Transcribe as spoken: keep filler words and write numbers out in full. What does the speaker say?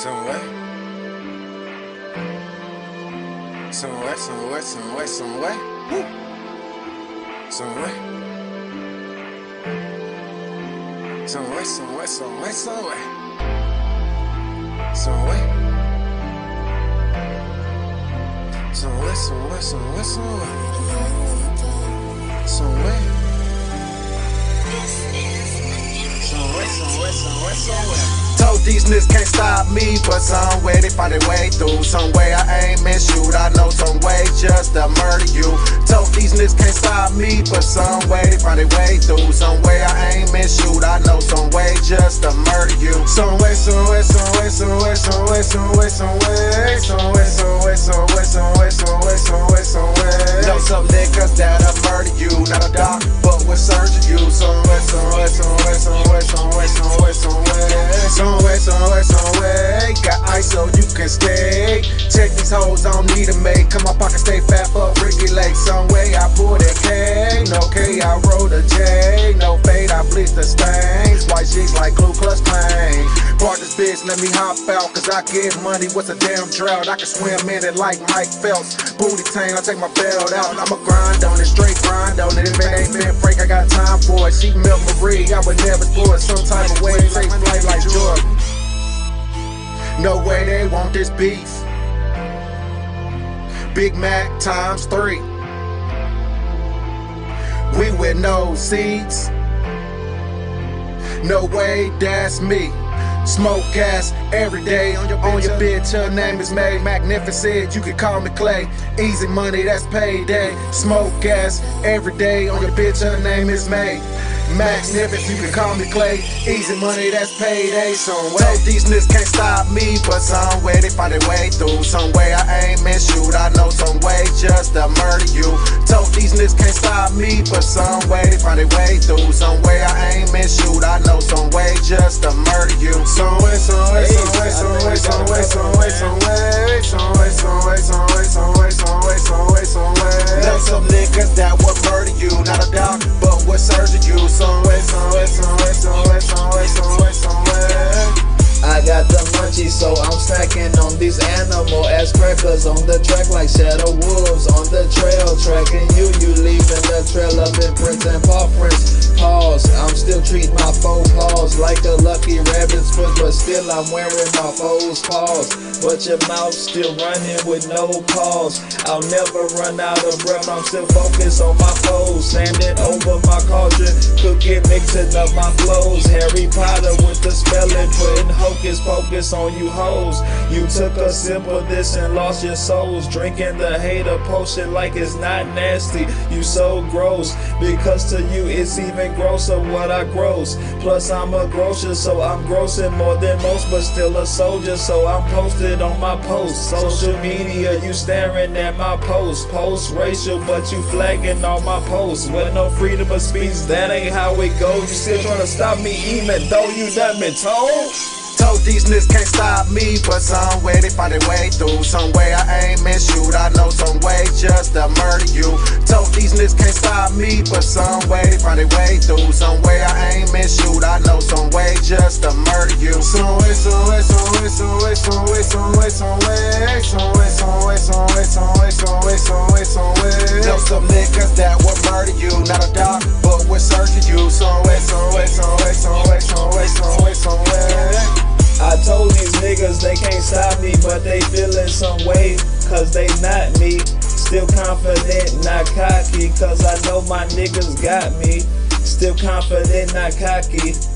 Somewhere. Somewhere, somewhere, somewhere, somewhere. Woo. Somewhere. Somewhere, somewhere, somewhere, somewhere. Somewhere. Somewhere, somewhere, somewhere, somewhere. Somewhere. Somewhere, somewhere, somewhere, somewhere. Told these niggas can't stop me, but some way they find their way through. Some way I aim and shoot, I know some way just to murder you. Told these niggas can't stop me, but some way they find their way through. Some way I aim and shoot, I know some way just to murder you. Some way, some way, some way, some way, some way, some way, some way, some way, some way, some way, some way, some way, some way, some way. Know some niggas that'll murder you, not a doc, but will surgery you. Some way, some way, some way, some way, some way, some way, some way. Some way, some way, some way. Got ice so you can stay. Check these hoes, I don't need a mate. Come my pocket stay fat, but Ricky Lake. Some way I pull that K. No K, I roll the J. No fade, I bleach the stains. White sheets like Ku Klux Klan. Part this bitch, let me hop out. Cause I get money, what's a damn drought? I can swim in it like Mike Phelps. Booty tang, I take my belt out. I'ma grind on it, straight grind on it. If it ain't been Frank, I got time for it. She milk Marie, I would never do it. Some type of way, it takes flight like Jordan. No way they want this beef. Big Mac times three. We with no seeds. No way, that's me. Smoke gas every day on your, on your bitch, her name is May. Magnificent, you can call me Clay. Easy money, that's payday. Smoke gas every day on your bitch, her name is May. Magnificent, you can call me Clay. Easy money, that's payday. Some way these niggas can't stop me, but some way they find their way through. Some way I aim and shoot, I know some way just to murder you. Told these niggas can't stop me, but some way they find their way through. Some way I aim and shoot, I know some way just to murder you. Some way, some way, some way, some way, some way, some way, some way, some way, some way, some way, some way, some way, some way, some way. Know some niggas that would murder you, not a doubt, but would surgery you. Some way, some way, some way, some way, some way, some way, some way. I got the munchies, so I'm snacking on these animal ass crackers on the track like shadow wolves on the trail, tracking you. You leaving the trail of imprints and paw prints. Pause. I'm still treating my faux paws like a lucky rabbit's foot, but still I'm wearing my foes paws. But your mouth still running with no pause. I'll never run out of breath. I'm still focused on my foes, standing over my cauldron, cooking, mixing up my flows. Harry Potter with the spelling, putting hocus pocus on you hoes. You took a sip of this and lost your souls, drinking the hater potion like it's not nasty. You so gross, because to you it's even grosser what I gross. Plus I'm a grocer, so I'm grossing more than most, but still a soldier, so I'm posted on my posts. Social media, you staring at my posts. Post racial, but you flagging all my posts. With no freedom of speech, that ain't how it goes. You still trying to stop me even though you done been told? Told these niggas can't stop me, but some way they find their way through. Some way I aim and shoot, I know some way just to murder you. Told these niggas can't stop me, but some way they find their way through. Some way I aim and shoot, I know some way just to murder you. Some way, some way, some way, some way, some way, some way, some way, some way, some way, some way, some way, some way, some way, some way. Know some niggas that will murder you, not a doc, but will surgery you. Some way, some way, some way, some way, some way, some way, some way. I told these niggas they can't stop me, but they feeling some way, cause they not me. Still confident, not cocky, cause I know my niggas got me. Still confident, not cocky.